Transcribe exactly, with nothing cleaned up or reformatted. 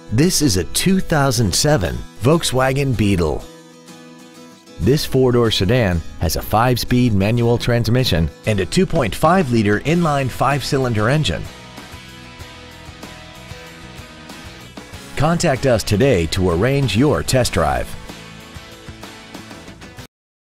This is a two thousand seven Volkswagen Beetle. This four-door sedan has a five-speed manual transmission and a two point five liter inline five-cylinder engine. Contact us today to arrange your test drive.